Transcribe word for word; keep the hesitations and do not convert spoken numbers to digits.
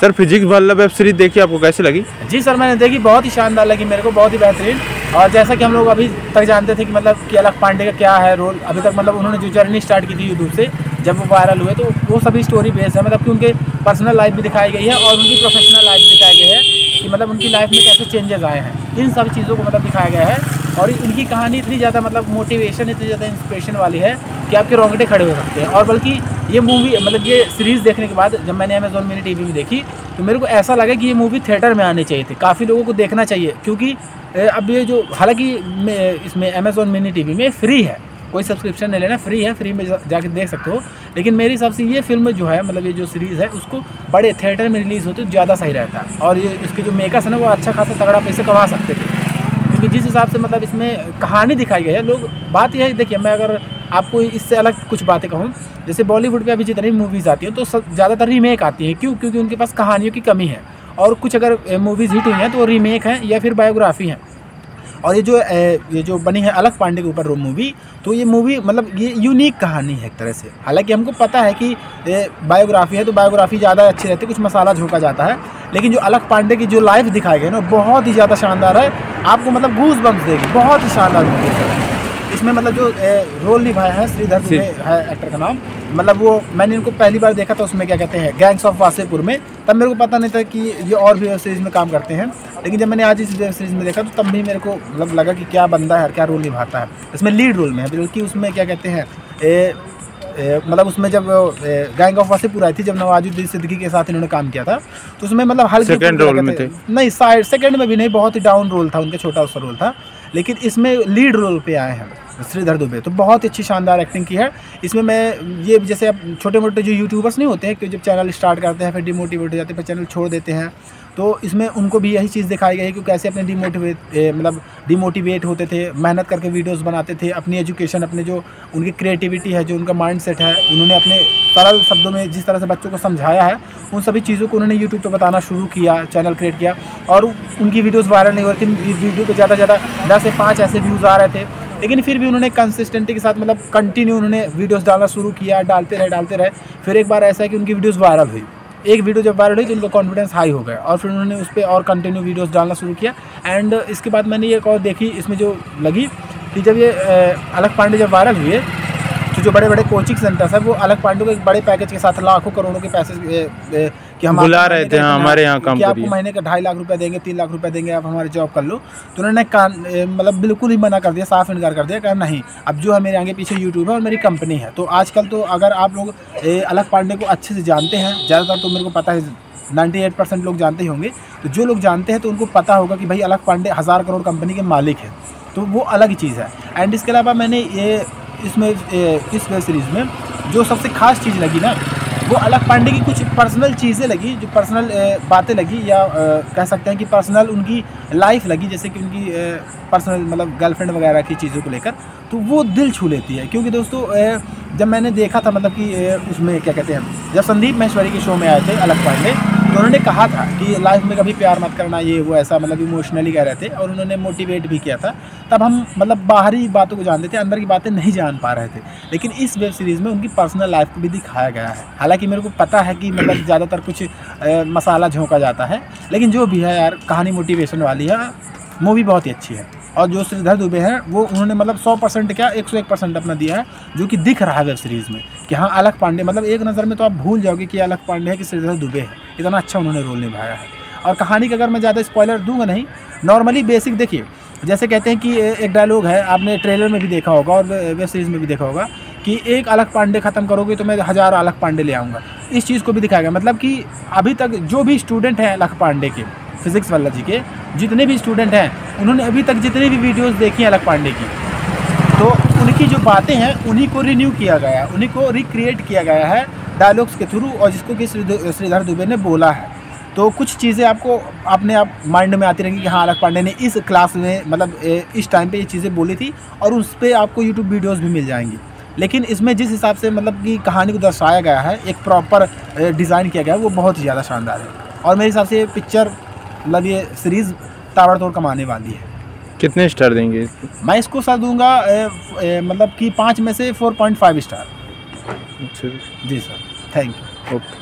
Sir Physics Wallah web series देखी, आपको कैसी लगी? जी सर मैंने देखी, बहुत ही शानदार लगी मेरे को, बहुत ही बेहतरीन। और जैसा कि हम लोग अभी तक जानते थे कि मतलब कि अलख पांडे का क्या है रोल, अभी तक मतलब उन्होंने जो जर्नी स्टार्ट की थी यूट्यूब से जब वो वायरल हुए, तो वो सभी स्टोरी बेस्ड है। मतलब कि उनके पर्सनल लाइफ भी दिखाई गई है और उनकी प्रोफेशनल लाइफ भी दिखाई गई है कि मतलब उनकी लाइफ में कैसे चेंजेस आए हैं, इन सब चीज़ों को मतलब दिखाया गया है। और इनकी कहानी इतनी ज़्यादा मतलब मोटिवेशन, इतनी ज़्यादा इंस्पिरेशन वाली है कि आपके रोंगटे खड़े हो सकते हैं। और बल्कि ये मूवी मतलब ये सीरीज़ देखने के बाद जब मैंने अमेज़ॉन मिनी टीवी में देखी तो मेरे को ऐसा लगा कि ये मूवी थिएटर में आनी चाहिए थी, काफ़ी लोगों को देखना चाहिए। क्योंकि अब ये जो हालांकि इसमें अमेज़ॉन मिनी टीवी में फ्री है, कोई सब्सक्रिप्शन नहीं लेना, फ्री है, फ्री में जाके देख सकते हो। लेकिन मेरे हिसाब से ये फिल्म जो है मतलब ये जो सीरीज़ है उसको बड़े थिएटर में रिलीज़ होती तो ज़्यादा सही रहता है। और ये इसके जो मेकर्स है ना वो अच्छा खासा तगड़ा पैसे कमा सकते थे, क्योंकि जिस हिसाब से मतलब इसमें कहानी दिखाई गई है। लोग बात यह है, देखिए मैं अगर आपको इससे अलग कुछ बातें कहूँ, जैसे बॉलीवुड पे अभी जितनी मूवीज़ आती हैं तो ज़्यादातर रीमेक आती हैं। क्यों? क्योंकि उनके पास कहानियों की कमी है। और कुछ अगर मूवीज़ हिट हुई हैं तो वो रीमेक हैं या फिर बायोग्राफी हैं। और ये जो ये जो बनी है अलख पांडे के ऊपर मूवी, तो ये मूवी मतलब ये यूनिक कहानी है एक तरह से। हालांकि हमको पता है कि बायोग्राफी है तो बायोग्राफी ज़्यादा अच्छी रहती है, कुछ मसाला झोंका जाता है। लेकिन जो अलख पांडे की जो लाइफ दिखाई गई ना बहुत ही ज़्यादा शानदार है, आपको मतलब गूज बम्स देगी, बहुत ही शानदार मूवी है। इसमें मतलब जो रोल निभाया है श्रीधर दुबे है एक्टर का नाम, मतलब वो मैंने इनको पहली बार देखा था उसमें क्या कहते हैं गैंग्स ऑफ वासेपुर में, तब मेरे को पता नहीं था कि ये और भी वेब सीरीज़ में काम करते हैं। लेकिन जब मैंने आज इस वेब सीरीज़ में देखा तो तब भी मेरे को मतलब लगा कि क्या बंदा है, क्या रोल निभाता है। इसमें लीड रोल में है, बल्कि उसमें क्या कहते हैं ए, ए, मतलब उसमें जब गैंग ऑफ वासेपुर आई थी, जब नवाजुद्दीन सिद्दीकी के साथ इन्होंने काम किया था, तो उसमें मतलब हल्के सेकंड रोल में थे, नहीं साइड सेकंड में भी नहीं, बहुत ही डाउन रोल था उनका, छोटा सा रोल था। लेकिन इसमें लीड रोल पे आए हैं श्रीधर दुबे, तो बहुत अच्छी शानदार एक्टिंग की है इसमें। मैं ये जैसे अब छोटे मोटे जो यूट्यूबर्स नहीं होते हैं कि जब चैनल स्टार्ट करते हैं फिर डिमोटिवेट हो जाते हैं, फिर चैनल छोड़ देते हैं, तो इसमें उनको भी यही चीज़ दिखाई गई है कि कैसे अपने डिमोटिवेट मतलब डिमोटिवेट होते थे, मेहनत करके वीडियोस बनाते थे, अपनी एजुकेशन, अपने जो उनकी क्रिएटिविटी है, जो उनका माइंडसेट है, उन्होंने अपने सरल शब्दों में जिस तरह से बच्चों को समझाया है, उन सभी चीज़ों को उन्होंने यूट्यूब पर बताना शुरू किया, चैनल क्रिएट किया। और उनकी वीडियोज़ वायरल नहीं हो रही थी, वीडियो को ज़्यादा ज़्यादा दस से पाँच ऐसे व्यूज़ आ रहे थे, लेकिन फिर भी उन्होंने कंसिस्टेंटी के साथ मतलब कंटिन्यू उन्होंने वीडियोस डालना शुरू किया, डालते रहे डालते रहे फिर एक बार ऐसा है कि उनकी वीडियोस वायरल हुई। एक वीडियो जब वायरल हुई तो उनका कॉन्फिडेंस हाई हो गया और फिर उन्होंने उस पर और कंटिन्यू वीडियोस डालना शुरू किया। एंड इसके बाद मैंने एक और देखी इसमें जो लगी कि जब ये अलख पांडे जब वायरल हुए तो जो बड़े बड़े कोचिंग सेंटर्स है वो अलख पांडे को एक बड़े पैकेज के साथ लाखों करोड़ों के पैसे ए, ए, कि हम बुला रहे थे हमारे यहाँ काम करिए, आपको महीने का ढाई लाख रुपए देंगे, तीन लाख रुपए देंगे, आप हमारी जॉब कर लो। तो उन्होंने कान मतलब बिल्कुल ही मना कर दिया, साफ इनकार कर दिया, कहा नहीं, अब जो है मेरे आगे पीछे यूट्यूब है और मेरी कंपनी है। तो आजकल तो अगर आप लोग अलख पांडे को अच्छे से जानते हैं, ज़्यादातर तो मेरे को पता है अट्ठानवे परसेंट लोग जानते ही होंगे, तो जो लोग जानते हैं तो उनको पता होगा कि भाई अलख पांडे हज़ार करोड़ कंपनी के मालिक हैं, तो वो अलग ही चीज़ है। एंड इसके अलावा मैंने ये इसमें इस वेब सीरीज़ में जो सबसे खास चीज़ लगी ना वो अलख पांडे की कुछ पर्सनल चीज़ें लगी, जो पर्सनल बातें लगी या कह सकते हैं कि पर्सनल उनकी लाइफ लगी, जैसे कि उनकी पर्सनल मतलब गर्लफ्रेंड वगैरह की चीज़ों को लेकर, तो वो दिल छू लेती है। क्योंकि दोस्तों जब मैंने देखा था मतलब कि उसमें क्या कहते हैं जब संदीप महेश्वरी के शो में आए थे अलख पांडे, तो उन्होंने कहा था कि लाइफ में कभी प्यार मत करना, ये वो ऐसा मतलब इमोशनली कह रहे थे और उन्होंने मोटिवेट भी किया था। तब हम मतलब बाहरी बातों को जानते थे, अंदर की बातें नहीं जान पा रहे थे। लेकिन इस वेब सीरीज़ में उनकी पर्सनल लाइफ को भी दिखाया गया है। हालांकि मेरे को पता है कि मतलब ज़्यादातर कुछ आ, मसाला झोंका जाता है, लेकिन जो भी है यार कहानी मोटिवेशन वाली है, मूवी बहुत ही अच्छी है। और जो श्रीधर दुबे हैं वो उन्होंने मतलब सौ परसेंट क्या एक सौ एक परसेंट अपना दिया है, जो कि दिख रहा है वेब सीरीज़ में कि हाँ अलख पांडे मतलब एक नज़र में तो आप भूल जाओगे कि अलख पांडे है कि श्रीधर दुबे है, इतना अच्छा उन्होंने रोल निभाया है। और कहानी का अगर मैं ज़्यादा स्पॉइलर दूंगा नहीं, नॉर्मली बेसिक देखिए, जैसे कहते हैं कि एक डायलॉग है, आपने ट्रेलर में भी देखा होगा और वेब सीरीज़ में भी देखा होगा कि एक अलख पांडे ख़त्म करोगे तो मैं हज़ार अलख पांडे ले आऊँगा। इस चीज़ को भी दिखाया गया, मतलब कि अभी तक जो भी स्टूडेंट हैं अलख पांडे के, फिज़िक्स वाला जी के जितने भी स्टूडेंट हैं, उन्होंने अभी तक जितनी भी वीडियोस देखी हैं अलख पांडे की, तो उनकी जो बातें हैं उन्हीं को रिन्यू किया गया है, उन्हीं को रिक्रिएट किया गया है डायलॉग्स के थ्रू, और जिसको कि श्रीधर दुबे ने बोला है। तो कुछ चीज़ें आपको अपने आप माइंड में आती रहेंगी कि हाँ अलख पांडे ने इस क्लास में मतलब इस टाइम पे ये चीज़ें बोली थी, और उस पर आपको यूट्यूब वीडियोस भी मिल जाएंगी। लेकिन इसमें जिस हिसाब से मतलब कि कहानी को दर्शाया गया है, एक प्रॉपर डिज़ाइन किया गया है, वो बहुत ही ज़्यादा शानदार है। और मेरे हिसाब से ये पिक्चर मतलब ये सीरीज़ ताबड़तोड़ कमाने वाली है। कितने स्टार देंगे? मैं इसको सर दूंगा मतलब कि पाँच में से फोर पॉइंट फाइव स्टार। अच्छा जी सर, थैंक यू। ओके।